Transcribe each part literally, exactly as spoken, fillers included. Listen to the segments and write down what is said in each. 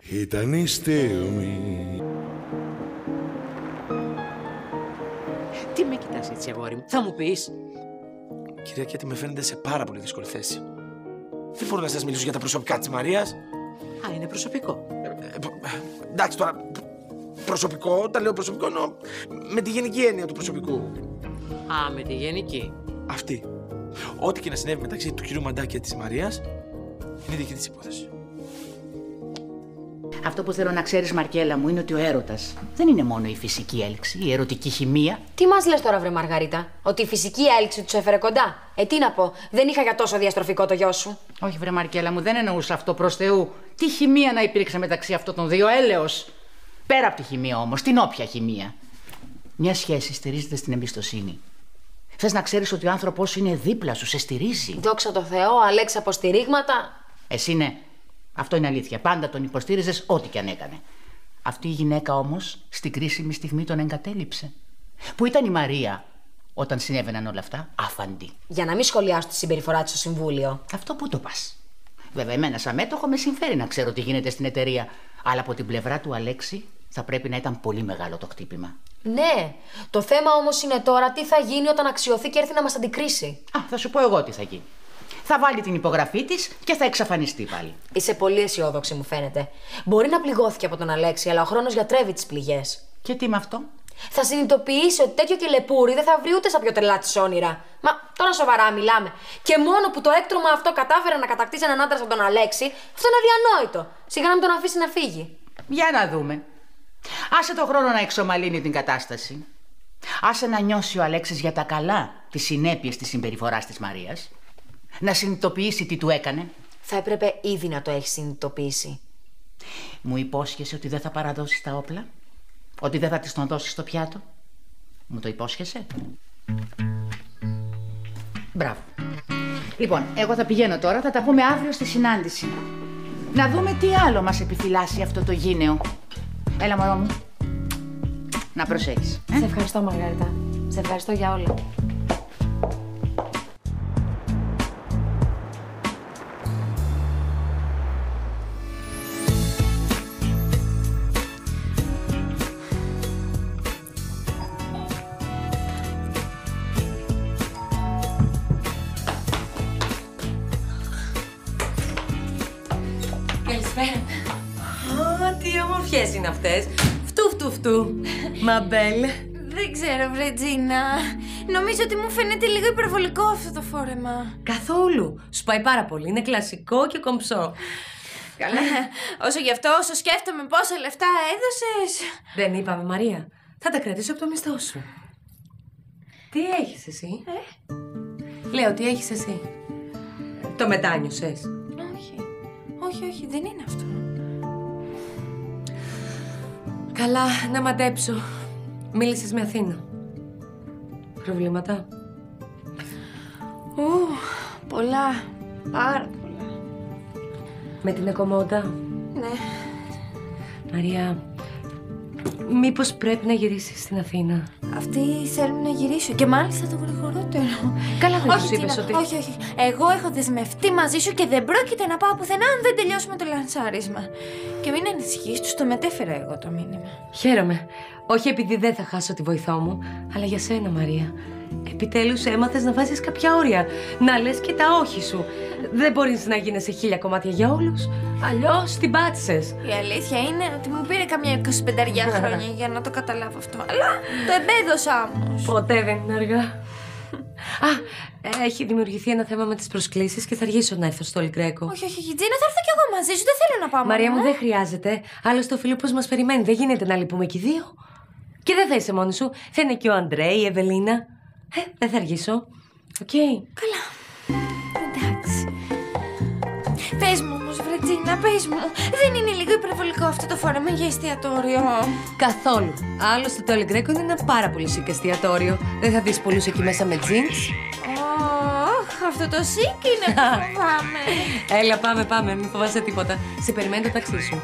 Ήταν η στιγμή. Τι με κοιτάς έτσι, αγόρι μου, θα μου πεις? Κυρία Κέτη, με φαίνεται σε πάρα πολύ δύσκολη θέση. Δεν μπορώ να σας μιλήσω για τα προσωπικά της Μαρίας. Α, είναι προσωπικό. Ε, ε, εντάξει τώρα, προσωπικό, όταν λέω προσωπικό εννοώ με τη γενική έννοια του προσωπικού. Α, με τη γενική. Αυτή. Ό,τι και να συνέβη μεταξύ του κυρίου Μαντάκη και της Μαρίας είναι δική της υπόθεση. Αυτό που θέλω να ξέρεις, Μαρκέλα μου, είναι ότι ο έρωτας δεν είναι μόνο η φυσική έλξη, η ερωτική χημεία. Τι μας λες τώρα, βρε Μαργαρίτα? Ότι η φυσική έλξη τους έφερε κοντά? Ε, τι να πω, δεν είχα για τόσο διαστροφικό το γιο σου. Όχι, βρε Μαρκέλα μου, δεν εννοούσα αυτό, προς Θεού. Τι χημεία να υπήρξε μεταξύ αυτών των δύο, έλεος. Πέρα από τη χημεία όμως, την όποια χημεία. Μια σχέση στηρίζεται στην εμπιστοσύνη. Θες να ξέρεις ότι ο άνθρωπός σου είναι δίπλα σου, σε στηρίζει. Δόξα τω Θεώ, Αλέξη, αποστηρίγματα. Εσύ ναι. Αυτό είναι αλήθεια. Πάντα τον υποστήριζες ό,τι και αν έκανε. Αυτή η γυναίκα όμως στην κρίσιμη στιγμή τον εγκατέλειψε. Πού ήταν η Μαρία όταν συνέβαιναν όλα αυτά? Άφαντη. Για να μην σχολιάσω τη συμπεριφορά της στο συμβούλιο. Αυτό πού το πας? Βέβαια, εμένα σαν μέτοχο με συμφέρει να ξέρω τι γίνεται στην εταιρεία. Αλλά από την πλευρά του Αλέξη θα πρέπει να ήταν πολύ μεγάλο το χτύπημα. Ναι. Το θέμα όμως είναι τώρα τι θα γίνει όταν αξιωθεί και έρθει να μας αντικρίσει. Α, θα σου πω εγώ τι θα γίνει. Θα βάλει την υπογραφή της και θα εξαφανιστεί πάλι. Είσαι πολύ αισιόδοξη, μου φαίνεται. Μπορεί να πληγώθηκε από τον Αλέξη, αλλά ο χρόνος γιατρεύει τις πληγές. Και τι με αυτό? Θα συνειδητοποιήσει ότι τέτοιο κελεπούρι δεν θα βρει ούτε στα πιο τρελά της όνειρα. Μα τώρα σοβαρά μιλάμε. Και μόνο που το έκτρωμα αυτό κατάφερε να κατακτήσει έναν άντρα σαν τον Αλέξη, αυτό είναι αδιανόητο. Σιγά να μην τον αφήσει να φύγει. Για να δούμε. Άσε το χρόνο να εξομαλύνει την κατάσταση. Άσε να νιώσει ο Αλέξης για τα καλά τις συνέπειες της συμπεριφοράς της Μαρίας. Να συνειδητοποιήσει τι του έκανε. Θα έπρεπε ήδη να το έχει συνειδητοποιήσει. Μου υπόσχεσαι ότι δεν θα παραδώσεις τα όπλα? Ότι δεν θα της τον δώσεις στο πιάτο? Μου το υπόσχεσαι? Μπράβο. Λοιπόν, εγώ θα πηγαίνω τώρα, θα τα πούμε αύριο στη συνάντηση. Να δούμε τι άλλο μας επιφυλάσσει αυτό το γήναιο. Έλα, μωρό μου. Να προσέχεις. Ε? Σε ευχαριστώ, Μαργαρίτα. Σε ευχαριστώ για όλα. Καλησπέρα. Α, τι όμορφιες είναι αυτές. Φτου, φτου, φτου. Μαμπέλ. Δεν ξέρω, Βρετζίνα. Νομίζω ότι μου φαίνεται λίγο υπερβολικό αυτό το φόρεμα. Καθόλου. Σου πάει πάρα πολύ. Είναι κλασικό και κομψό. Καλά. Όσο γι' αυτό, όσο σκέφτομαι πόσα λεφτά έδωσες. Δεν είπαμε, Μαρία. Θα τα κρατήσω από το μισθό σου. Τι έχεις εσύ? Ε? Λέω, τι έχεις εσύ? Το μετάνιωσες? Όχι. Όχι, όχι, δεν είναι αυτό. Καλά, να μαντέψω. Μίλησες με Αθήνα. Προβλήματα? Ου, πολλά. Πάρα πολλά. Με την εκομόντα? Ναι. Μαρία, μήπως πρέπει να γυρίσεις στην Αθήνα? Αυτοί θέλουν να γυρίσω και μάλιστα το γρηγορότερο. Καλά, δεν τους Τίνα, είπες ότι... Όχι, όχι. Εγώ έχω δεσμευτεί μαζί σου και δεν πρόκειται να πάω πουθενά αν δεν τελειώσουμε το λανσάρισμα. Και μην ανησυχείς, τους το μετέφερα εγώ το μήνυμα. Χαίρομαι. Όχι επειδή δεν θα χάσω τη βοηθό μου, αλλά για σένα, Μαρία. Επιτέλους έμαθες να βάζεις κάποια όρια. Να λες και τα όχι σου. Δεν μπορείς να γίνεσαι χίλια κομμάτια για όλους. Αλλιώς την πάτησες. Η αλήθεια είναι ότι μου πήρε καμιά εικοσιπέντε χρόνια για να το καταλάβω αυτό. Αλλά το εμπέδωσα όμως. Ποτέ δεν είναι αργά. Α, έχει δημιουργηθεί ένα θέμα με τις προσκλήσεις και θα αργήσω να έρθω στο Ολυγκρέκο. Όχι, όχι, Τζίνα, θα έρθω κι εγώ μαζί σου. Δεν θέλω να πάω. Μαρία μου, μόνο. δεν χρειάζεται. Άλλωστε ο Φίλιππος μας περιμένει. Δεν γίνεται να λείπουμε κι οι δύο. Και δεν θα είσαι μόνη σου. Θα είναι και ο Αντρέι, η Ευελίνα. Ε, δεν θα αργήσω. Οκ. Okay. Καλά. Εντάξει. Πες μου όμως, Βρετζίνα, πες μου. Δεν είναι λίγο υπερβολικό αυτό το φόρεμα για εστιατόριο? Καθόλου. Άλλωστε το Αλεγκρέκο είναι ένα πάρα πολύ σικ εστιατόριο. Δεν θα δεις πολλούς εκεί μέσα με τζινς. Ωχ, αυτό το σικ είναι που φοβάμαι. Έλα, πάμε, πάμε. Μην φοβάσαι τίποτα. Σε περιμένει το ταξί σου.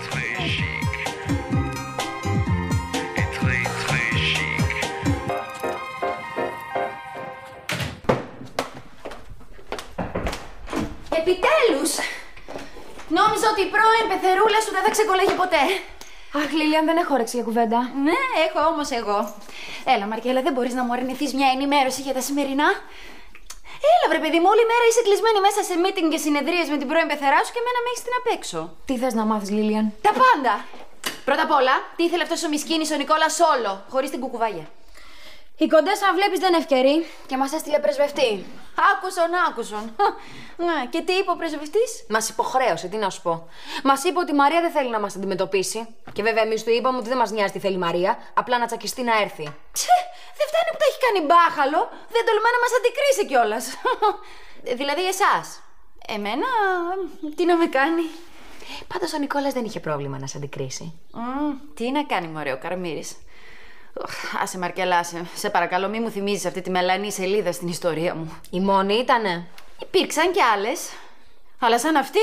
Επιτέλους! Νόμιζα ότι η πρώην πεθερούλα σου δεν θα ξεκολλάγει ποτέ. Αχ, Λίλιαν, δεν έχω όρεξη για κουβέντα. Ναι, έχω όμως εγώ. Έλα, Μαρκέλα, δεν μπορείς να μου αρνηθείς μια ενημέρωση για τα σημερινά? Έλα, βρε παιδί μου, όλη μέρα είσαι κλεισμένη μέσα σε meeting και συνεδρίες με την πρώην πεθερά σου και εμένα με έχεις την απ' έξω. Τι θες να μάθεις, Λίλιαν? Τα πάντα. Πρώτα απ' όλα, τι ήθελε αυτός ο μισκίνης ο Νικόλας όλο, χωρίς την κουκουβάγια? Η Κοντέσα, βλέπεις, δεν είναι ευκαιρή και μας έστειλε πρεσβευτή. Άκουσον, άκουσον. Ναι, και τι είπε ο πρεσβευτής? Μας υποχρέωσε, τι να σου πω. Μας είπε ότι η Μαρία δεν θέλει να μας αντιμετωπίσει. Και βέβαια, εμείς του είπαμε ότι δεν μας νοιάζει τι θέλει η Μαρία, απλά να τσακιστεί να έρθει. Τσε, δεν φτάνει που τα έχει κάνει μπάχαλο, δεν τολμά να μας αντικρίσει κιόλας. Δηλαδή, εσάς. Εμένα, τι να με κάνει? Πάντως ο Νικόλας δεν είχε πρόβλημα να σε αντικρίσει. Mm, τι να κάνει, μωρέ, ο Καρμύρης. Άσε, Μαρκέλα, άσε. Σε παρακαλώ, μη μου θυμίζεις αυτή τη μελανή σελίδα στην ιστορία μου. Η μόνη ήτανε. Υπήρξαν κι άλλες. Αλλά σαν αυτή.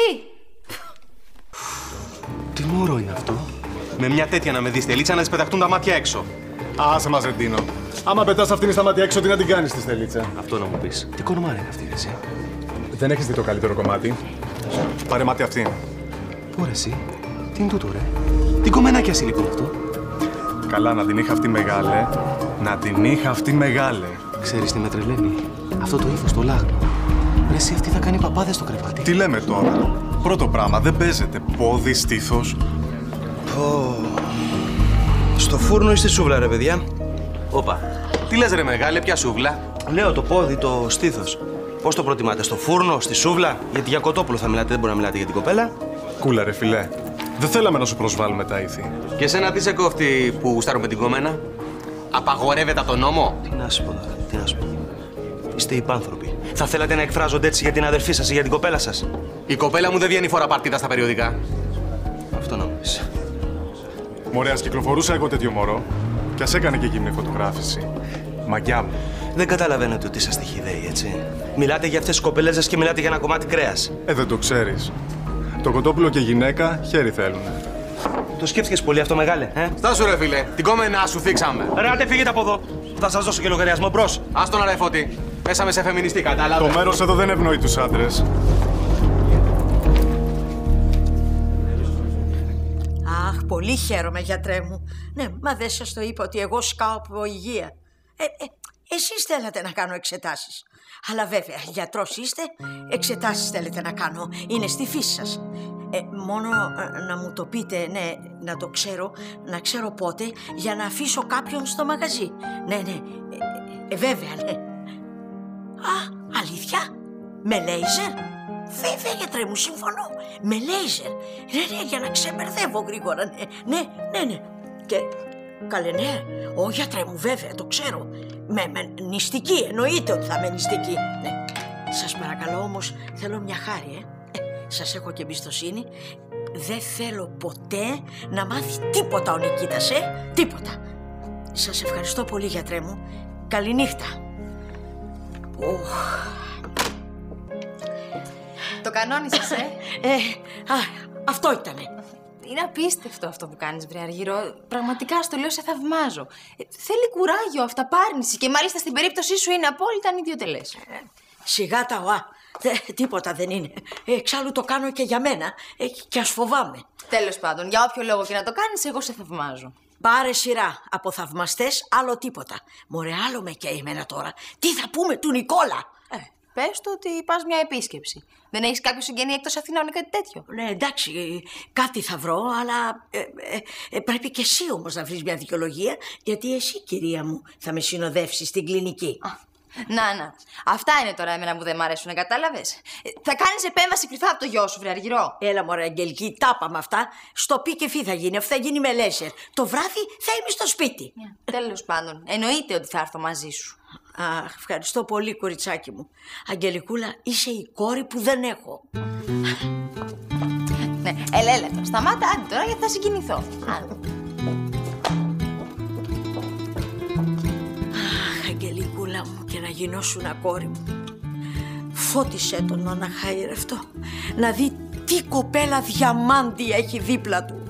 Τι μωρό είναι αυτό? Με μια τέτοια να με δεις, Στελίτσα, να της πεταχτούν τα μάτια έξω. Άσε μας, Ρεντίνο. Άμα πετάς αυτήν στα μάτια έξω, τι να την κάνεις τη Στελίτσα? Αυτό να μου πεις. Τι κονομάρα είναι αυτή, εσύ? Δεν έχεις δει το καλύτερο κομμάτι. Πάρε μάτι αυτήν. Πού ρε εσύ? Τι είναι τούτο, ρε? Τι κομμενάκια εσύ λοιπόν αυτό? Καλά, να την είχα αυτή μεγάλε. Να την είχα αυτή μεγάλε. Ξέρεις τι με τρελαίνει? Αυτό το ύφος, το λάγνο. Ρε εσύ, αυτή θα κάνει παπάδες στο κρεβάτι. Τι λέμε τώρα? Πρώτο πράγμα, δεν παίζεται πόδι, στήθος. Oh. Στο φούρνο ή στη σούβλα, ρε παιδιά? Όπα. Τι λες, ρε μεγάλε, ποια σούβλα? Λέω το πόδι, το στήθος. Πώς το προτιμάτε, στο φούρνο, στη σούβλα? Γιατί για κοτόπουλο θα μιλάτε, δεν μπορεί να μιλάτε για την κοπέλα. Κούλα, ρε φιλέ. Δεν θέλαμε να σου προσβάλλουμε τα ήθη. Και εσένα τι σε κόφτει που γουστάρουμε την κομμένα? Απαγορεύεται από τον νόμο? Τι να σου πω τώρα, τι να σου πω. Είστε υπάνθρωποι. Θα θέλατε να εκφράζονται έτσι για την αδερφή σας ή για την κοπέλα σας? Η κοπέλα μου δεν βγαίνει φορά παρτίδα στα περιοδικά. Αυτό να μου πεις. Μωρέ, ας κυκλοφορούσα εγώ τέτοιο μωρό κι ας έκανε και γυμνή φωτογράφηση. Μαγιά μου. Δεν καταλαβαίνετε ότι είσαστε χυδαίοι, έτσι? Μιλάτε για αυτές τις κοπελέζες και μιλάτε για ένα κομμάτι κρέας. Ε, δεν το ξέρεις. Το κοτόπουλο και γυναίκα χέρι θέλουνε. Το σκέφτηκες πολύ αυτό, μεγάλε, ε? Στάσου ρε φίλε, την κόμενά σου θίξαμε. Ρε, άντε φύγετε από εδώ. Θα σας δώσω και λογαριασμό, μπρος. Ας τον ρε Φώτη. Πέσαμε σε φεμινιστή, κατάλαβε. Το μέρος εδώ δεν ευνοεί τους άντρες. Αχ, πολύ χαίρομαι, γιατρέ μου. Ναι, μα δεν σας το είπα ότι εγώ σκάω από υγεία. Ε, ε, εσείς θέλατε να κάνω εξετάσεις. Αλλά βέβαια, γιατρός είστε, εξετάσεις θέλετε να κάνω. Είναι στη φύση σας. Ε, μόνο ε, να μου το πείτε, ναι, να το ξέρω, να ξέρω πότε, για να αφήσω κάποιον στο μαγαζί. Ναι, ναι, ε, ε, βέβαια, ναι. Α, αλήθεια, με λέιζερ. Βέβαια, γιατρέ μου, συμφωνώ. Με λέιζερ. Ναι, ναι, για να ξεμπερδεύω γρήγορα, ναι, ναι, ναι, ναι. Και, καλέ, ναι, ο γιατρέ μου, βέβαια, το ξέρω. Με, με νηστική, εννοείται ότι θα με νηστική. Ναι. Σας παρακαλώ όμως, θέλω μια χάρη, ε. ε σας έχω και εμπιστοσύνη. Δεν θέλω ποτέ να μάθει τίποτα ο Νικήτας, ε. Τίποτα. Σας ευχαριστώ πολύ, γιατρέ μου. Καληνύχτα. Οχ. Το κανόνισες, ε. ε α, αυτό ήτανε. Είναι απίστευτο αυτό που κάνεις, βρε Αργυρό. Πραγματικά στο λέω, σε θαυμάζω. Ε, θέλει κουράγιο, αυταπάρνηση και μάλιστα στην περίπτωσή σου είναι απόλυτα ανιδιοτελές. Ε, σιγά τα οά. Δε, τίποτα δεν είναι. Ε, εξάλλου το κάνω και για μένα ε, και ας φοβάμαι. Τέλος πάντων, για όποιο λόγο και να το κάνεις, εγώ σε θαυμάζω. Πάρε σειρά από θαυμαστές, άλλο τίποτα. Μωρέ, άλλο με καίει εμένα τώρα. Τι θα πούμε του Νικόλα. Ε, πες του ότι πας μια επίσκεψη. Δεν έχεις κάποιο συγγενή εκτός Αθηνών ή κάτι τέτοιο? Ναι, εντάξει, κάτι θα βρω, αλλά ε, ε, ε, πρέπει και εσύ όμως να βρεις μια δικαιολογία, γιατί εσύ, κυρία μου, θα με συνοδεύσεις στην κλινική. Α, να, να. Αυτά είναι τώρα εμένα που δεν μ' αρέσουν, κατάλαβες. Ε, θα κάνεις επέμβαση κρυφά από το γιο σου, βρε Αργυρό. Έλα, μωρέ, Αγγελική, τα είπαμε αυτά. Στο πι και φι θα γίνει, αυτό θα γίνει με λέιζερ. Το βράδυ θα είμαι στο σπίτι. Yeah. Τέλος πάντων, εννοείται ότι θα έρθω μαζί σου. Αχ, ευχαριστώ πολύ, κοριτσάκι μου. Αγγελικούλα, είσαι η κόρη που δεν έχω. Ναι, έλα, έλα τώρα. Σταμάτα, άντε τώρα, γιατί θα συγκινηθώ. Αχ, Αγγελικούλα μου, και να γινώσουν κόρη μου. Φώτισέ τον να χαϊρευτώ. Να δει τι κοπέλα διαμάντη έχει δίπλα του.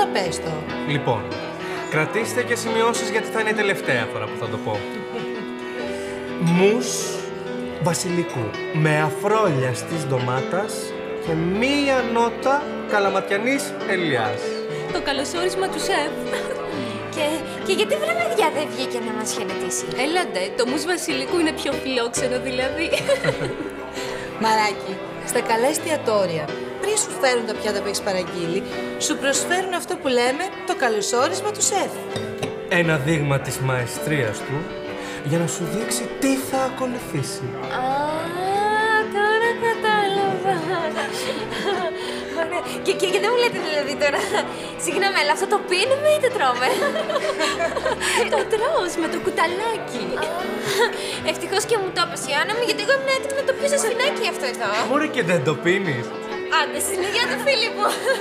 πες το. Λοιπόν, κρατήστε και σημειώσεις γιατί θα είναι η τελευταία φορά που θα το πω. Μους βασιλικού με αφρόλια της ντομάτας και μία νότα καλαματιανής ελιάς. Το καλωσόρισμα του σεφ. Και, και γιατί βρε παιδιά δεν βγήκε να μας χαιρετήσει? Έλαντε, το μους βασιλικού είναι πιο φιλόξενο δηλαδή. Μαράκι, στα καλά εστιατόρια, πριν σου φέρουν τα πιάτα που έχεις παραγγείλει, σου προσφέρουν αυτό που λέμε το καλωσόρισμα του σεφ. Ένα δείγμα της μαεστρίας του για να σου δείξει τι θα ακολουθήσει. Α, τώρα κατάλαβα. Ωραία. Και, και, και δεν μου λέτε δηλαδή τώρα, συγγνώμη, αλλά αυτό το πίνουμε ή το τρώμε? Το τρως με το κουταλάκι. Ευτυχώς και μου το έπασε η Άννα μου, γιατί εγώ ήμουν έτοιμη να το πιω σε σφινάκι αυτό εδώ. Μωρέ και δεν το πίνεις. Άντε, συνεχεία του Φίλιππου.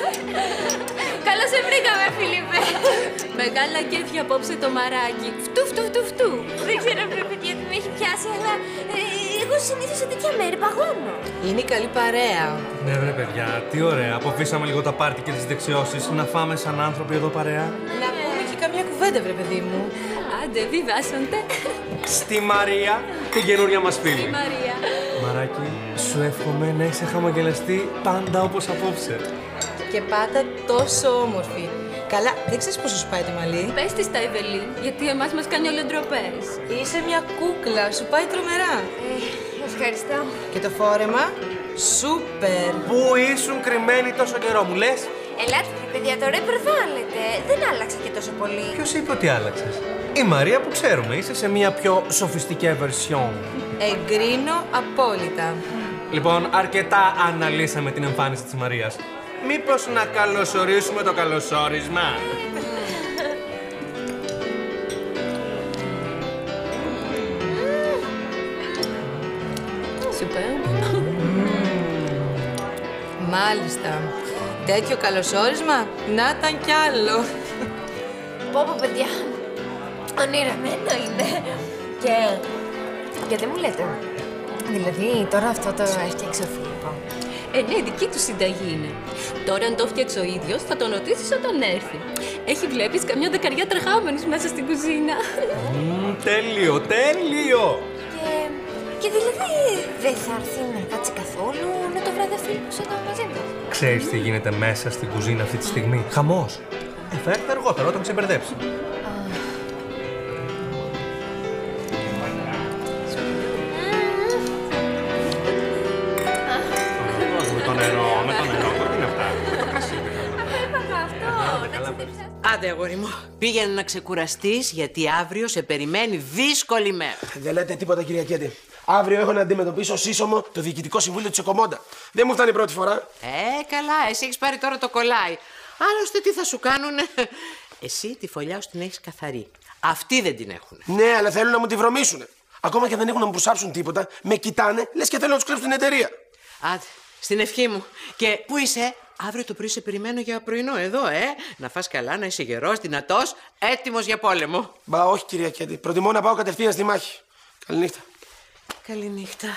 Καλώς σε βρήκαμε, Φίλιππε. Μεγάλα κέφια απόψε το μαράκι. Φτού, φτού, φτού, φτού. Δεν ξέρω, βρε παιδιά, τι με έχει πιάσει, αλλά ε, εγώ συνήθως σε τέτοια μέρη παγώνω. Είναι η καλή παρέα. Ναι, βρε παιδιά, τι ωραία. Αποφύσαμε λίγο τα πάρτι και τις δεξιώσεις. Να φάμε σαν άνθρωποι εδώ παρέα. Να πούμε και καμιά κουβέντα, βρε παιδί μου. Άντε, βιβάσονται. Στη Μαρία, την καινούρια μας φίλη. Στη Μαρία. Μαράκι, σου εύχομαι να είσαι χαμογελαστή πάντα όπως απόψε. Και πάντα τόσο όμορφη. Καλά, δεν ξέρεις πώς σου πάει το μαλλί. Πες της τα Ευελίν, γιατί εμάς μας κάνει όλο ντροπές. Είσαι μια κούκλα, σου πάει τρομερά. Ε, ευχαριστώ. Και το φόρεμα, σούπερ. Πού ήσουν κρυμμένοι τόσο καιρό, μου λες? Ελάτε, παιδιά, τώρα προβάλλετε. Δεν άλλαξα και τόσο πολύ. Ποιος είπε ότι άλλαξες? Η Μαρία που ξέρουμε, είσαι σε μια πιο σοφιστική version. Εγκρίνω απόλυτα. Λοιπόν, αρκετά αναλύσαμε την εμφάνιση της Μαρίας. Μήπως να καλωσορίσουμε το καλωσόρισμα? Superbe. Μάλιστα. Τέτοιο καλωσόρισμα, να ήταν κι άλλο. Πω πω, παιδιά, ονειραμένο είναι. Και, και δεν μου λέτε. Δηλαδή, τώρα αυτό το έφτιαξε ο Φίλιππο. Ε, ναι, δική του συνταγή είναι. Τώρα, αν το έφτιαξε ο ίδιος, θα τον ρωτήσεις όταν έρθει. Έχει, βλέπεις, καμιά δεκαριά τρεχάμενους μέσα στην κουζίνα. Mm, τέλειο, τέλειο! Και, και δηλαδή, δεν θα έρθει να κάτσει καθόλου να το βράδυ ο Φίλιππος εδώ μαζί μας? Ξέρεις τι γίνεται μέσα στην κουζίνα αυτή τη στιγμή? Χαμός. Ε, θα έρθει αργότερα όταν ξεμπερδέψει. Με το νερό, με το νερό, τώρα τι είναι αυτά? Με το κρασί. Άντε, αγόρι μου, πήγαινε να ξεκουραστείς, γιατί αύριο σε περιμένει δύσκολη μέρα. Δεν λέτε τίποτα, Κυριακέτη. Αύριο έχω να αντιμετωπίσω σύσσωμο το διοικητικό συμβούλιο της Εκομόντα. Δεν μου φτάνει η πρώτη φορά. Ε, καλά, εσύ έχεις πάρει τώρα το κολλάι. Άλλωστε, τι θα σου κάνουνε? Εσύ τη φωλιά σου την έχεις καθαρή. Αυτοί δεν την έχουν. Ναι, αλλά θέλουν να μου τη βρωμίσουνε. Ακόμα και δεν έχουν να μου προσάψουν τίποτα, με κοιτάνε, λες και θέλω να τους κρύψουν την εταιρεία. Άντε, στην ευχή μου. Και πού είσαι? Αύριο το πρωί σε περιμένω για πρωινό εδώ, ε. Να φας καλά, να είσαι γερός, δυνατός, έτοιμος για πόλεμο. Μπα, όχι, Κυριακέτη. Προτιμώ να πάω κατευθείαν στη μάχη. Καληνύχτα. Καληνύχτα.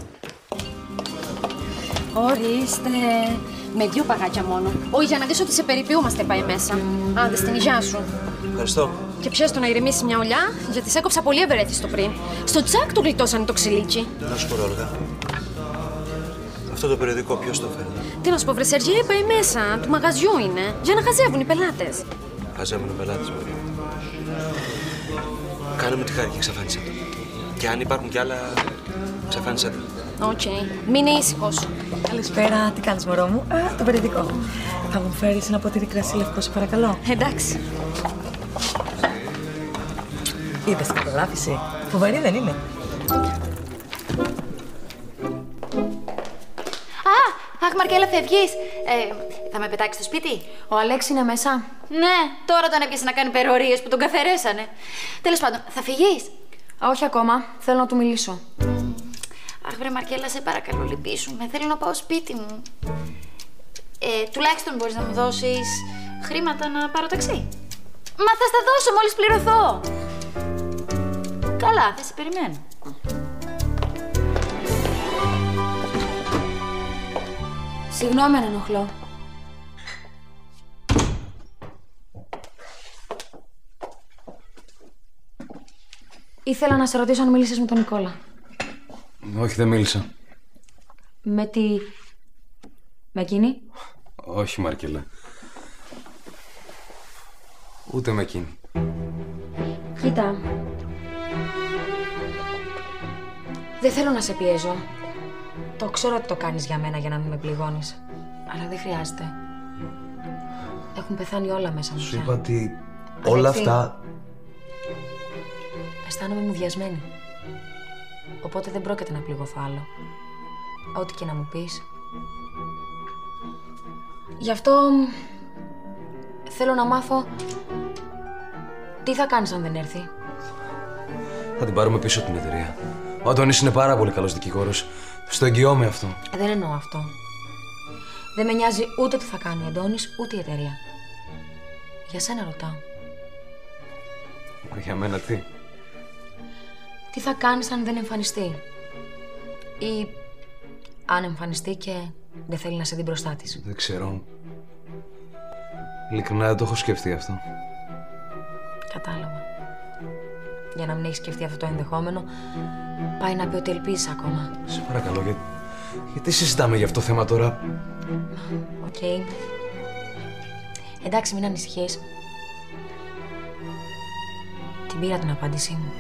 Ορίστε. Με δύο παγάκια μόνο. Όχι, για να δεις ότι σε περιποιούμαστε πάει μέσα. Άντε, στην υγειά σου. Ευχαριστώ. Και πιες το να ηρεμήσει μια ουλιά, γιατί σε έκοψα πολύ ευερέθιστο πριν. Στο τσάκ του γλιτώσανε το ξυλίκι. Να σου πω, Όλγα. Αυτό το περιοδικό ποιος το φέρνει? Τι να σου πω, βρε Σεργέ, πάει μέσα. Του μαγαζιού είναι. Για να χαζεύουν οι πελάτες. Χαζεύουν οι πελάτες μου. Κάνε μου τη χάρη και εξαφάνισε το. Και αν υπάρχουν κι άλλα, εξαφάνισε το. Οκ. Okay. Μην είναι ήσυχος. Καλησπέρα, τι κάνεις, μωρό μου? Α, το περιοδικό. Θα μου φέρεις ένα ποτήρι κρασί λευκό, σε παρακαλώ. Εντάξει. Είδες την καταλάβηση? Φοβερή δεν είναι? Αχ, Μαρκέλα, φεύγεις. Ε, θα με πετάξεις στο σπίτι? Ο Αλέξη είναι μέσα. Ναι, τώρα τον έπιασε να κάνει περορίες που τον καθαρέσανε. Τέλος πάντων, θα φύγεις? Όχι ακόμα. Θέλω να του μιλήσω. Αχ, βρε Μαρκέλα, σε παρακαλώ, λυπήσουμε. Θέλω να πάω σπίτι μου. Ε, τουλάχιστον μπορείς να μου δώσεις χρήματα να πάρω ταξί. Μα θα στα δώσω μόλις πληρωθώ. Καλά, θα σε περιμένω. Συγγνώμη αν ενοχλώ. Ήθελα να σε ρωτήσω αν μίλησες με τον Νικόλα. Όχι, δεν μίλησα. Με τη... με εκείνη? Όχι, Μαρκέλα. Ούτε με εκείνη. Κοίτα. Δεν θέλω να σε πιέζω. Το ξέρω ότι το κάνεις για μένα για να μην με πληγώνεις. Αλλά δεν χρειάζεται. Έχουν πεθάνει όλα μέσα μου. Σου είπα ότι όλα αυτά... Αισθάνομαι μουδιασμένη. Οπότε δεν πρόκειται να πληγωθώ άλλο. Ό,τι και να μου πεις. Γι' αυτό... θέλω να μάθω... τι θα κάνεις αν δεν έρθει. Θα την πάρουμε πίσω την εταιρεία. Ο Αντώνης είναι πάρα πολύ καλός δικηγόρος. Στο εγγυώμαι αυτό. Δεν εννοώ αυτό. Δεν με νοιάζει ούτε τι θα κάνει ο Αντώνης, ούτε η εταιρεία. Για σένα ρωτάω. Για μένα τι? Τι θα κάνεις αν δεν εμφανιστεί? Ή αν εμφανιστεί και δεν θέλει να σε δει μπροστά της. Δεν ξέρω. Ειλικρινά δεν το έχω σκεφτεί αυτό. Κατάλαβα. Για να μην έχεις σκεφτεί αυτό το ενδεχόμενο, πάει να πει ότι ελπίζεις ακόμα. Σε παρακαλώ, για... γιατί συζητάμε για αυτό το θέμα τώρα? Οκ. Okay. Εντάξει, μην ανησυχείς. Την πήρα την απάντησή μου.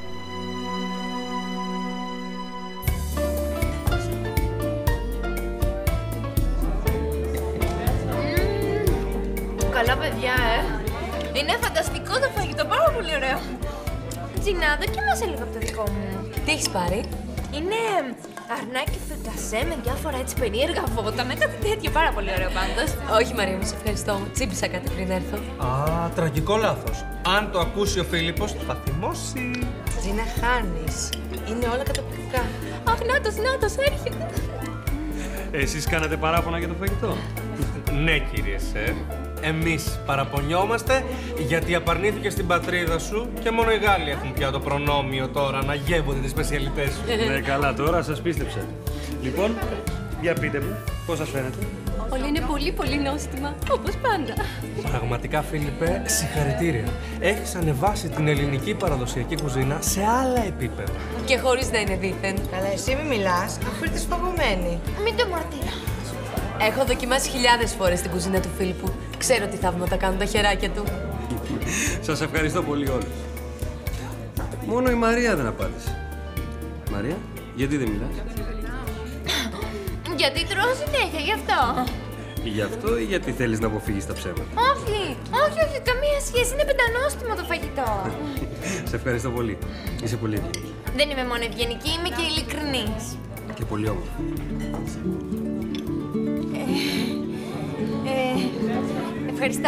Καλά, παιδιά, ε. Είναι φανταστικό το φαγητό, πάρα πολύ ωραίο. Τζινά, δοκίμασε λίγο από το δικό μου. Τι έχεις πάρει? Είναι αρνάκι φρικασέ με διάφορα έτσι περίεργα βότανα, κάτι τέτοιο, πάρα πολύ ωραίο πάντως. Όχι, Μαρία μου, σε ευχαριστώ. Τσίπησα κάτι πριν έρθω. Α, τραγικό λάθος. Αν το ακούσει ο Φίλιππος, θα θυμώσει. Τζίνα, χάνεις. Είναι όλα καταπληκτικά. Αχ, νάτος, νάτος, έρχεται. Εσείς κάνατε παράπονα για το φαγητό? Ναι, κύριε σεφ. Εμείς παραπονιόμαστε γιατί απαρνήθηκε στην πατρίδα σου και μόνο οι Γάλλοι έχουν πια το προνόμιο τώρα να γεύονται τις σπεσιαλιτές σου. Ναι, καλά, τώρα σας πίστεψα. Λοιπόν, για πείτε μου, πώς σας φαίνεται? Όλα είναι πολύ πολύ νόστιμα, όπως πάντα. Πραγματικά, Φίλιππε, συγχαρητήρια. Έχεις ανεβάσει την ελληνική παραδοσιακή κουζίνα σε άλλα επίπεδα. Και χωρίς να είναι δίθεν. Καλά, εσύ μη μιλάς, αφού ήρθες παγωμένη. Μην το μαρτυράς. Έχω δοκιμάσει χιλιάδες φορές την κουζίνα του Φίλιππου. Ξέρω τι θαύματα κάνουν τα χεράκια του. Σας ευχαριστώ πολύ όλους. Μόνο η Μαρία δεν απάντησε. Μαρία, γιατί δεν μιλάς? Γιατί τρώω συνέχεια, γι' αυτό. Γι' αυτό ή γιατί θέλεις να αποφύγεις τα ψέματα? Όχι, όχι, όχι, καμία σχέση. Είναι πεντανόστιμο το φαγητό. Σε ευχαριστώ πολύ. Είσαι πολύ ευγενική. Δεν είμαι μόνο ευγενική, είμαι και ειλικρινής. Και πολύ όμορφη. Ε, ευχαριστώ.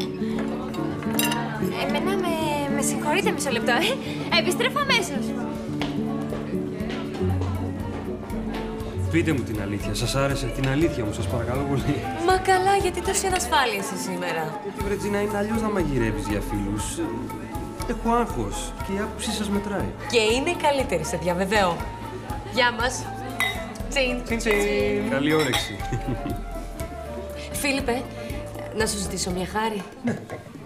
Εμένα με, με συγχωρείτε μισό λεπτό, ε. Επιστρέφω αμέσως. Πείτε μου την αλήθεια. Σας άρεσε? Την αλήθεια μου, σας παρακαλώ πολύ. Μα καλά, γιατί τόση ανασφάλεια εσύ σήμερα? Γιατί Βρετζίνα, είναι αλλιώς να μαγειρεύεις για φίλους. Έχω άγχος και η άποψή σας μετράει. Και είναι η καλύτερη, σε διαβεβαιώ. Γεια μας. Τσιν. Τσιν τσιν. Καλή όρεξη. Φίλιππε, να σου ζητήσω μια χάρη. Ναι.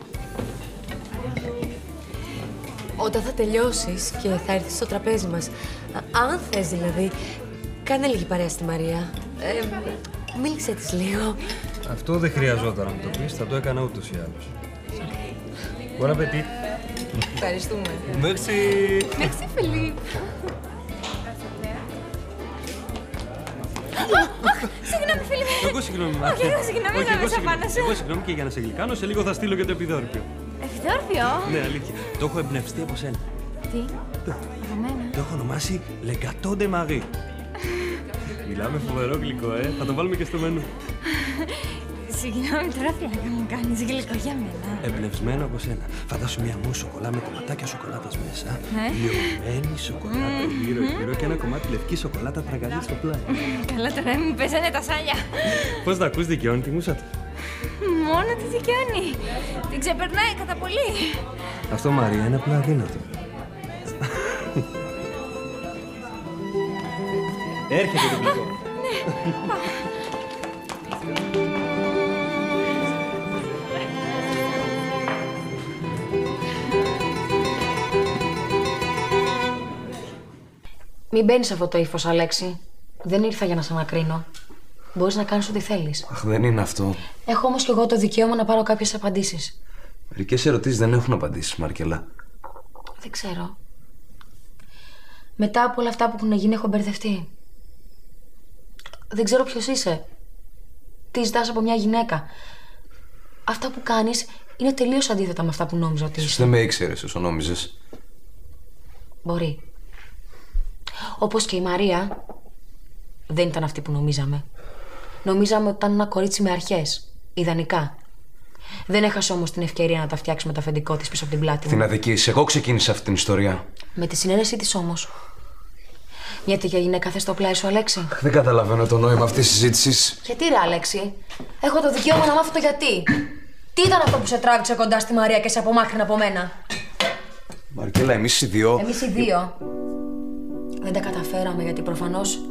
Όταν θα τελειώσεις και θα έρθεις στο τραπέζι μας, αν θες δηλαδή, κάνε λίγη παρέα στη Μαρία. Ε, μίλησε της λίγο. Αυτό δεν χρειαζόταν να μου το πεις, θα το έκανα ούτως ή άλλως. Bon appétit. Ευχαριστούμε. Merci. Merci, Φιλίπ. Συγγνώμη, Φίλιππε. Εγώ συγγνώμη, Όχι, Μάρια. εγώ συγγνώμη, Όχι, δεν εγώ έμεσα συγγνώμη. πάνω σου. Εγώ συγγνώμη και για να σε γλυκάνω, σε λίγο θα στείλω και το επιδόρπιο. Επιδόρπιο. Ναι, αλήθεια. Το έχω εμπνευστεί από σένα. Τι, από μένα. Το έχω ονομάσει Le Gâteau de Marie. Μιλάμε φοβερό γλυκό, ε. Θα το βάλουμε και στο μενού. Συγγνώμη, τώρα φλάκα μου κάνεις γλυκό για μένα. Εμπνευσμένο από σένα. Φαντάσου μια μου σοκολά με κομματάκια σοκολάτας μέσα. Ναι. Λιωμένη σοκολάτα Μμμ, γύρω-γύρω μμμ. και ένα κομμάτι λευκή σοκολάτα τραγαλί στο πλάι. Καλά, τώρα μου πέσανε τα σάλια. Πώς τα ακούς, δικαιώνει τη μουσα του? Μόνο τη δικαιώνει. Την ξεπερνάει κατά πολύ. Αυτό, Μαρία, είναι απλά αδύνατο. Έρχεται το γλυκό. Μην μπαίνεις σε αυτό το ύφος, Αλέξη. Δεν ήρθα για να σε ανακρίνω. Μπορείς να κάνεις ό,τι θέλεις. Αχ, δεν είναι αυτό. Έχω όμως κι εγώ το δικαίωμα να πάρω κάποιες απαντήσεις. Μερικές ερωτήσεις δεν έχουν απαντήσεις, Μαρκελά. Δεν ξέρω. Μετά από όλα αυτά που έχουν γίνει, έχω μπερδευτεί. Δεν ξέρω ποιος είσαι. Τι ζητάς από μια γυναίκα. Αυτά που κάνεις είναι τελείως αντίθετα με αυτά που νόμιζα ότι είσαι. Δεν με ήξερες όσο νόμιζες. Μπορεί. Όπως και η Μαρία δεν ήταν αυτή που νομίζαμε. Νομίζαμε ότι ήταν ένα κορίτσι με αρχές. Ιδανικά. Δεν έχασε όμως την ευκαιρία να τα φτιάξει με το αφεντικό της πίσω από την πλάτη μου. Την αδικείς. Εγώ ξεκίνησα αυτή την ιστορία. Με τη συνένεσή της όμως. Μια τέτοια γυναίκα θες στο πλάι σου, Αλέξη. Δεν καταλαβαίνω το νόημα αυτής της συζήτησης. Γιατί ρε, Αλέξη. Έχω το δικαίωμα να μάθω το γιατί. Τι ήταν αυτό που σε τράβηξε κοντά στη Μαρία και σε απομάκρυνε από μένα. Μαρκέλα, εμείς οι δύο. Εμείς οι δύο. Δεν τα καταφέραμε γιατί προφανώς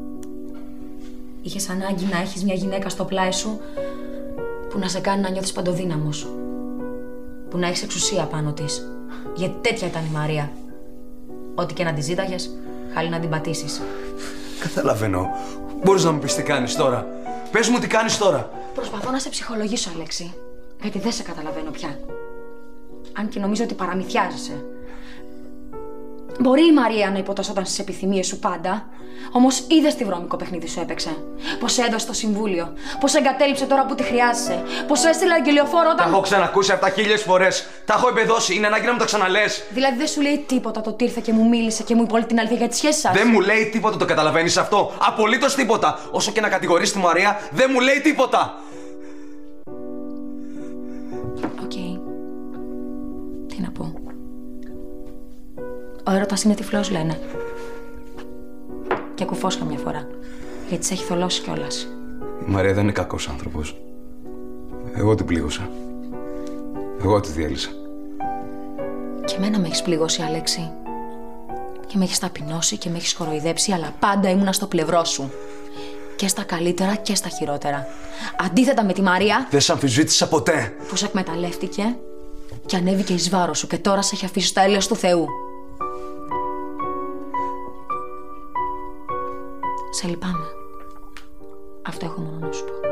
είχες ανάγκη να έχεις μια γυναίκα στο πλάι σου που να σε κάνει να νιώθεις παντοδύναμος. Που να έχεις εξουσία πάνω της. Γιατί τέτοια ήταν η Μαρία. Ό,τι και να τη ζήταγες, χάλι να την πατήσεις. Καταλαβαίνω. Μπορείς να μου πεις τι κάνεις τώρα. Πες μου τι κάνεις τώρα. Προσπαθώ να σε ψυχολογήσω, Αλέξη. Γιατί δεν σε καταλαβαίνω πια. Αν και νομίζω ότι παραμυθιάζεσαι. Μπορεί η Μαρία να υποτασσόταν στις επιθυμίες σου πάντα, όμως είδες τι βρώμικο παιχνίδι σου έπαιξε. Πως έδωσε το συμβούλιο, πως εγκατέλειψε τώρα που τη χρειάζεσαι, πως έστειλε αγγελιοφόρο όταν. Τα έχω ξανακούσει αυτά χίλιες φορές. Τα έχω εμπεδώσει. Είναι ανάγκη να μου τα ξαναλες. Δηλαδή δεν σου λέει τίποτα το ότι ήρθε και μου μίλησε και μου είπε όλη την αλήθεια για τη σχέση σας. Δεν μου λέει τίποτα, το καταλαβαίνεις αυτό. Απολύτως τίποτα. Όσο και να κατηγορείς τη Μαρία, δεν μου λέει τίποτα. Οκ. Τι να πω. Ο έρωτας είναι τυφλός, λένε. Και κουφός καμιά φορά. Γιατί σε έχει θολώσει κιόλας. Η Μαρία δεν είναι κακός άνθρωπος. Εγώ την πλήγωσα. Εγώ τη διέλυσα. Και εμένα με έχεις πληγώσει, Αλέξη. Και με έχεις ταπεινώσει και με έχεις κοροϊδέψει, αλλά πάντα ήμουνα στο πλευρό σου. Και στα καλύτερα και στα χειρότερα. Αντίθετα με τη Μαρία. Δεν σε αμφισβήτησα ποτέ. Που σε εκμεταλλεύτηκε και ανέβηκε εις βάρος σου και τώρα σε έχει αφήσει στα έλεος του Θεού. Σε λυπάμαι. Αυτό έχω μόνο να σου πω.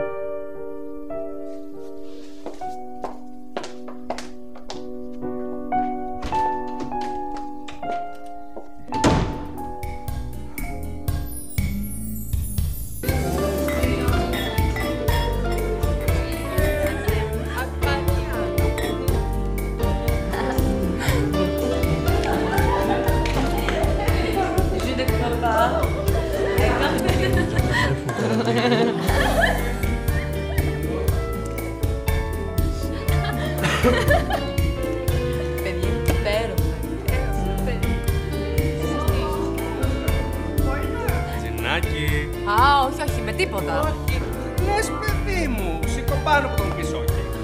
Α, όχι, όχι, με τίποτα. Όχι. Λες, παιδί μου, σήκω πάνω από τον πισόκι.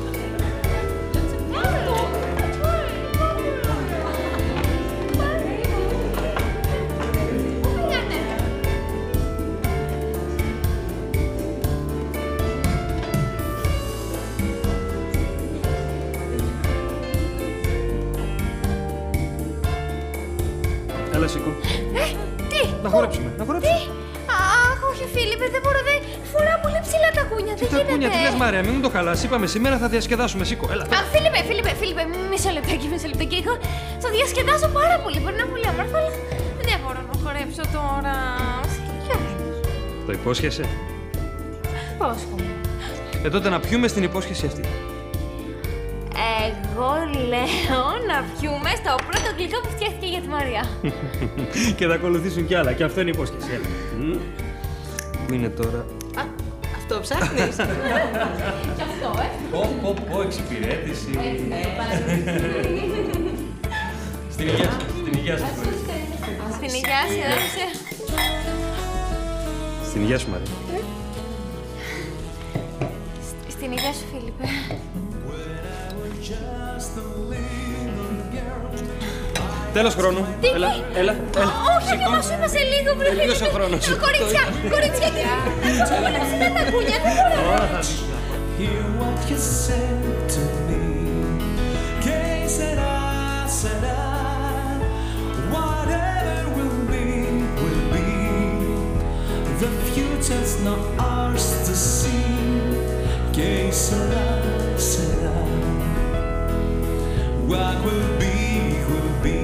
Έλα, σήκω. Ε, τι? Να χορέψουμε, να χορέψουμε. Τι? Αχ, όχι, Φίλιππε, δεν μπορώ, δεν φοράω πολύ ψηλά τα κούνια, δεν Τα κούνια, τι γίνεται. λες, Μάρια, μην μου το χαλάς. Είπαμε σήμερα θα διασκεδάσουμε. Σήκω, έλα. Α, Φίλιππε, Φίλιππε, Φίλιππε, μισό λεπτάκι, μισό λεπτάκι. Εγώ το διασκεδάζω πάρα πολύ. Μπορεί να είναι πολύ όμορφο, αλλά δεν μπορώ να χορέψω τώρα. Το υπόσχεσαι. Υπόσχομαι. Ε, τότε να πιούμε στην υπόσχεση αυτή. Εγώ λέω να πιούμε στο πρώτο γλυκό που φτιάχτηκε για τη Μαρία. Και θα ακολουθήσουν κι άλλα. Και αυτό είναι η υπόσχεση. Έλα. Μμ. Πού είναι τώρα. Α, αυτό ψάχνεις. Κι αυτό, ε. Πω, πω, πω, εξυπηρέτηση. Στην υγεία σας, στην υγεία σας. Στην υγεία σας. Στην υγεία σου, Μαρία. Στην υγεία σου, Φίλιππε. Τέλος χρόνου. Τι, Έλα, τι? έλα, έλα. Όχι, ακόμα σου είπα σε λίγο πριν. Τελείωσε ο χρόνος. Κορίτσια, κορίτσια, τι. Έχω πολύ ψηλά τα κούνια, δεν μπορώ. Hear what you said to me. Que será, será. Whatever will be, will Que será, será? What will be, will be.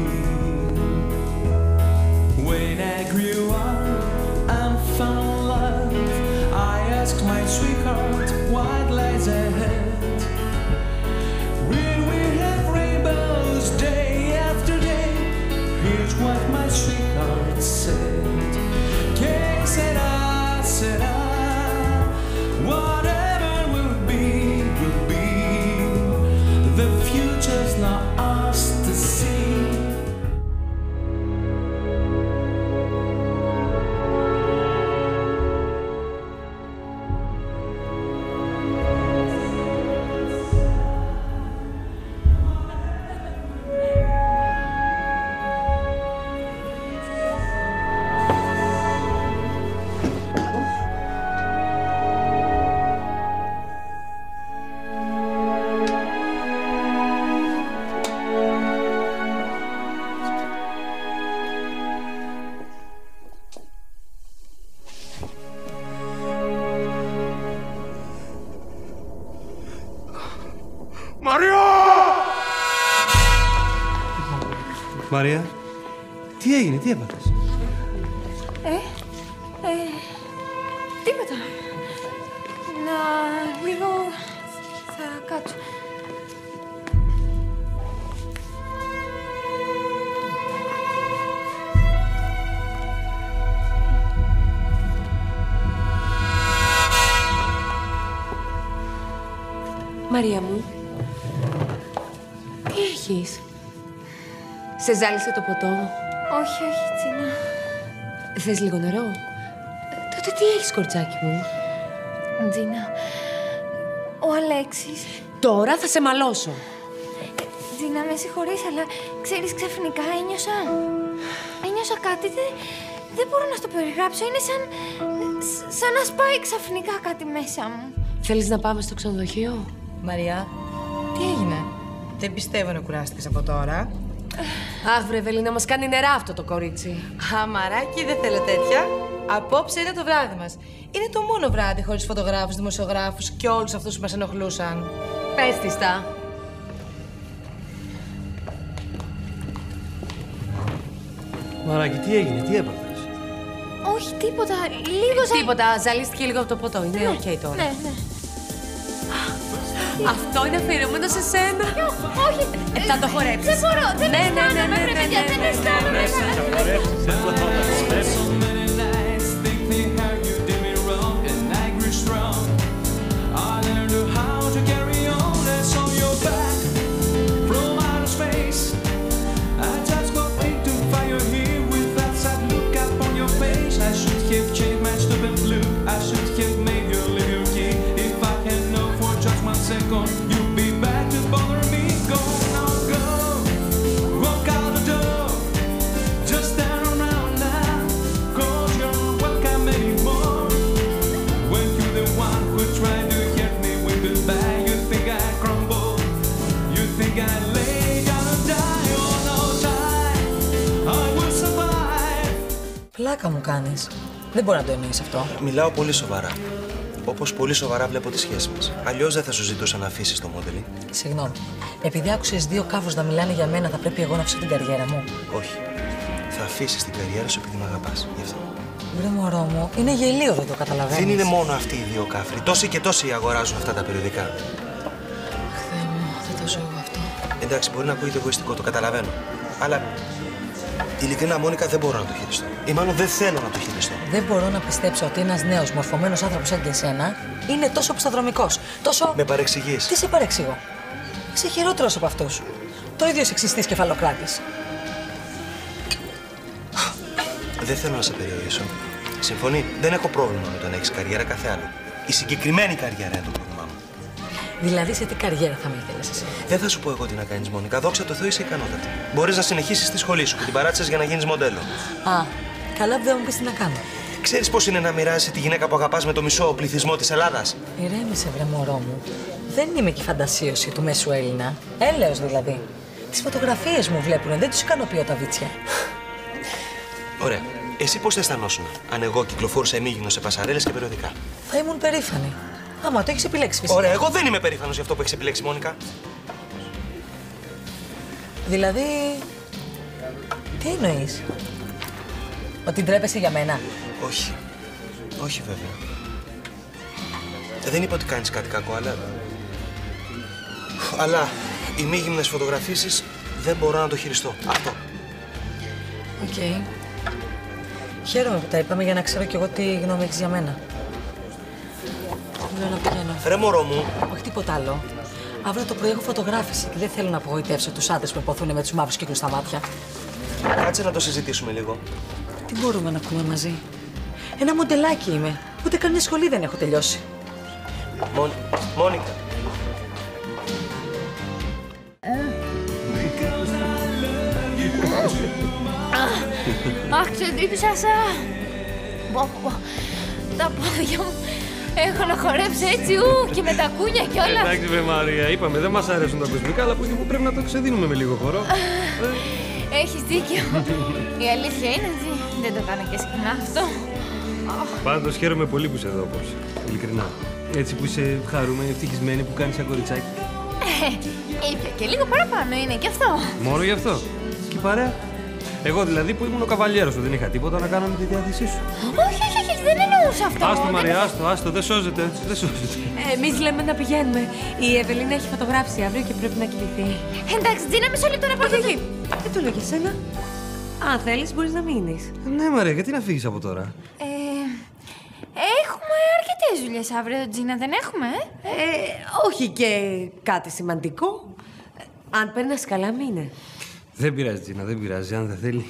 When I grew up and found love, I asked my sweetheart what lies ahead. Will we have rainbows day after day? Here's what my sweetheart said. Que será, será? Whatever will be, will be. The future's not ours to see. Μαρία, τι έγινε, τι έπαθες? Ε, ε, τίποτα. Να, λίγο θα κάτσω. Μαρία μου, τι έχεις? Σε ζάλισε το ποτό? Όχι, όχι, Τζίνα. Θες λίγο νερό? Τότε τι έχεις, κοριτσάκι μου? Τζίνα, ο Αλέξης. Τώρα θα σε μαλώσω. Τζίνα, με συγχωρείς, αλλά ξέρεις, ξαφνικά ένιωσα... Ένιωσα κάτι, δεν, δεν μπορώ να στο περιγράψω. Είναι σαν... σαν να σπάει ξαφνικά κάτι μέσα μου. Θέλεις να πάμε στο ξενοδοχείο? Μαριά, τι έγινε? Δεν πιστεύω να κουράστηκες από τώρα. Αχ, βρε Βελίνα, μας κάνει νερά αυτό το κορίτσι. Αμαράκι, δεν θέλω τέτοια. Απόψε είναι το βράδυ μας. Είναι το μόνο βράδυ χωρίς φωτογράφους, δημοσιογράφους και όλους αυτούς που μας ενοχλούσαν. Πες της τα. Μαράκι, τι έγινε, τι έπαθες? Όχι, τίποτα. Λίγο ζα... Τίποτα, ζαλίστηκε λίγο από το ποτό. Είναι οκ okay τώρα. Ναι, ναι. Αυτό είναι αφιερωμένο σε σένα. Όχι. Ε, θα το χορέψεις. Δεν μπορώ, δεν ναι, αισθάνομαι, ναι, ναι, βρε ναι, παιδιά, ναι, δεν ναι, αισθάνομαι. You'll be back to bother me. Go now, go. Walk out the door. Just stand around now. Cause you're not welcome anymore. When you're the one who tried to hurt me with goodbye, you think I crumble. You think I lay down and die. Oh no, die. I will survive. Πλάκα μου κάνεις. Δεν μπορώ να το εννοείς αυτό. Μιλάω πολύ σοβαρά. Όπως πολύ σοβαρά βλέπω τη σχέση μας. Αλλιώς δεν θα σου ζητούσα να αφήσεις το μόντελι. Συγγνώμη. Επειδή άκουσες δύο κάβους να μιλάνε για μένα, θα πρέπει εγώ να αφήσω την καριέρα μου? Όχι. Θα αφήσεις την καριέρα σου επειδή με αγαπάς. Γι' αυτό. Βρε μωρό μου, είναι γελίο, δεν το καταλαβαίνεις. Δεν είναι μόνο αυτοί οι δύο κάφροι. Τόσοι και τόσοι αγοράζουν αυτά τα περιοδικά. Θεέ μου, δεν το ζω αυτό. Εντάξει, μπορεί να ακούγεται εγωιστικό, το καταλαβαίνω. Αλλά ειλικρινά, Μόνικα, δεν μπορώ να το χειριστώ. Ή μάλλον δεν θέλω να το χειριστώ. Δεν μπορώ να πιστέψω ότι ένας νέος μορφωμένος άνθρωπος σαν και εσένα είναι τόσο πισταδρομικός. Τόσο. Με παρεξηγείς. Τι σε παρεξηγώ? Είσαι χειρότερος από αυτούς. Το ίδιο σεξιστής κεφαλοκράτης. Δεν θέλω να σε περιορίσω. Συμφωνεί. Δεν έχω πρόβλημα με το να έχεις καριέρα, κάθε άλλο. Η συγκεκριμένη καριέρα είναι το πρόβλημά μου. Δηλαδή, σε τι καριέρα θα με ήθελες εσύ? Δεν θα σου πω εγώ τι να κάνεις, Μόνικα. Δόξα τω Θεώ, είσαι ικανότατη. Μπορείς να συνεχίσεις τη σχολή σου που την παράτησες για να γίνεις μοντέλο. Α, καλά που δεν μου πεις τι να κάνω. Ξέρεις πώς είναι να μοιράζεσαι τη γυναίκα που αγαπάς με το μισό πληθυσμό της Ελλάδας? Ηρέμησε, βρε μωρό μου. Δεν είμαι και η φαντασίωση του μέσου Έλληνα. Έλεος δηλαδή. Τις φωτογραφίες μου βλέπουνε, δεν τους ικανοποιώ τα βίτσια. Ωραία. Εσύ πώς θα αισθανόσουν αν εγώ κυκλοφόρουσα εμίγυνο σε πασαρέλες και περιοδικά? Θα ήμουν περήφανη. Άμα το έχεις επιλέξει φυσικά. Ωραία, εγώ δεν είμαι περήφανος για αυτό που έχεις επιλέξει, Μόνικα. Δηλαδή, τι εννοείς? Ότι ντρέπεσαι για μένα? Όχι. Όχι βέβαια. Δεν είπα ότι κάνεις κάτι κακό, αλλά... Αλλά οι μη γυμνές φωτογραφίσεις δεν μπορώ να το χειριστώ. Αυτό. Οκ. Okay. Χαίρομαι που τα είπαμε για να ξέρω κι εγώ τι γνώμη έχεις για μένα. Λέω να πηγαίνω. Ρε μωρό μου. Όχι τίποτα άλλο. Αύριο το πρωί έχω φωτογράφηση και δεν θέλω να απογοητεύσω τους άντρες που υποθούν με τους μαύρους κύκλους στα μάτια. Κάτσε να το συζητήσουμε λίγο. Τι μπορούμε να πούμε μαζί? Ένα μοντελάκι είμαι. Ούτε καμία σχολή δεν έχω τελειώσει. Μον... Μόνικα. Αχ, ξεντρίπησασα. Τα πόδια μου έχω να χορέψω έτσι ου και με τα κούνια κιόλας. Εντάξει, με Μαρία, είπαμε δεν μας αρέσουν τα κοσμικά, αλλά από εκεί που πρέπει να το ξεδίνουμε με λίγο χορό. Έχεις δίκιο. Η αλήθεια είναι ότι δεν το κάνω και συχνά αυτό. Πάντως χαίρομαι πολύ που είσαι εδώ, πώς. Ειλικρινά. Έτσι που είσαι χαρούμενη, ευτυχισμένη που κάνεις ένα κοριτσάκι. Ε, είπε και λίγο παραπάνω είναι και αυτό. Μόνο γι' αυτό. Και παρέα. Εγώ δηλαδή που ήμουν ο καβαλιέρος σου, δεν είχα τίποτα να κάνω με τη διάθεσή σου. Όχι, όχι, όχι, δεν εννοούσα αυτό. Άστο, Μαρία, άστο, άστο, δεν σώζεται, δεν σώζεται. Ε, εμείς λέμε να πηγαίνουμε. Η Ευελίνα έχει φωτογράφηση αύριο και πρέπει να κοιμηθεί. Εντάξει, Τζίνα, μισό λεπτό να πω και εκεί. Δεν το λέω για σένα. Αν θέλεις, μπορείς να μείνεις. Ναι, Μαρία, γιατί να φύγεις από τώρα? Ε, έχουμε αρκετές δουλειές αύριο, Τζίνα, δεν έχουμε, ε? Ε, όχι και κάτι σημαντικό. Αν παίρνεις καλά, μείνε. Δεν πειράζει, Τζίνα, δεν πειράζει, αν δεν θέλει.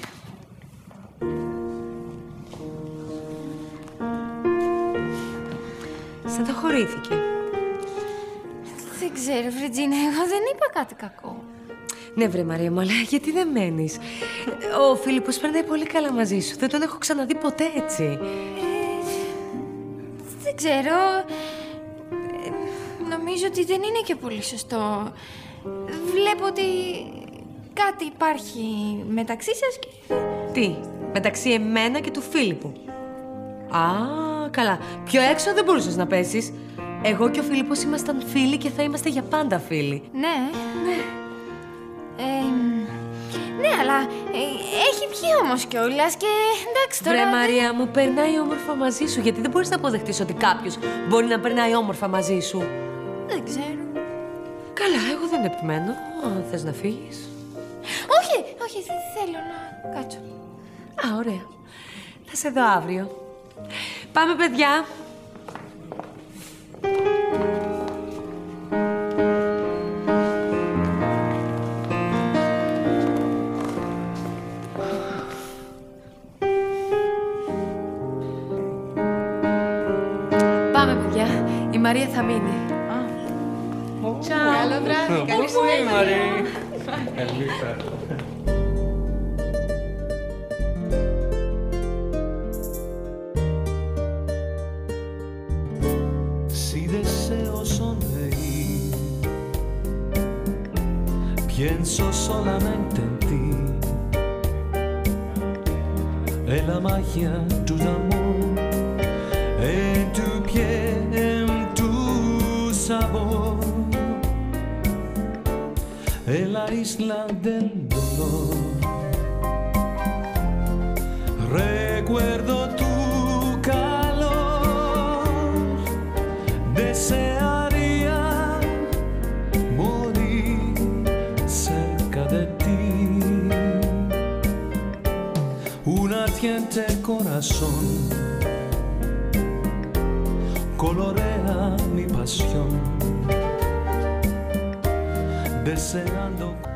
Στεναχωρήθηκε. Δεν ξέρω, Βρετζίνα, εγώ δεν είπα κάτι κακό. Ναι, βρε Μαρία μου, αλλά γιατί δεν μένεις? Ο Φίλιππος περνάει πολύ καλά μαζί σου. Δεν τον έχω ξαναδεί ποτέ έτσι. Ε, δεν ξέρω. Ε, νομίζω ότι δεν είναι και πολύ σωστό. Βλέπω ότι κάτι υπάρχει μεταξύ σας και... Τι, μεταξύ εμένα και του Φίλιππου? Α, καλά. Πιο έξω δεν μπορούσες να πέσεις. Εγώ και ο Φίλιππος ήμασταν φίλοι και θα είμαστε για πάντα φίλοι. Ναι. Ναι. Ε, ναι, αλλά ε, έχει πιει όμως κιόλας και εντάξει τώρα... Βρε Μαρία μου, περνάει όμορφα μαζί σου. Γιατί δεν μπορείς να αποδεχτείς ότι κάποιος μπορεί να περνάει όμορφα μαζί σου? Δεν ξέρω. Καλά, εγώ δεν επιμένω. Αν θες να φύγεις. Όχι, όχι, δεν θέλω να κάτσω. Α, ωραία. Θα σε δω αύριο. Πάμε, παιδιά. Πάμε, παιδιά. Η Μαρία θα μείνει. Τσάου. Καλό βράδυ. Καλή συνέχεια. Μαρία. Καλή χαρά. Si deseo sonreír, pienso solamente en ti, en la magia tu amor, en tu piel, en tu sabor, en la isla del dolor. Recuerdo tu calor, desearía morir cerca de ti. Un ardiente corazón colorea mi pasión, deseando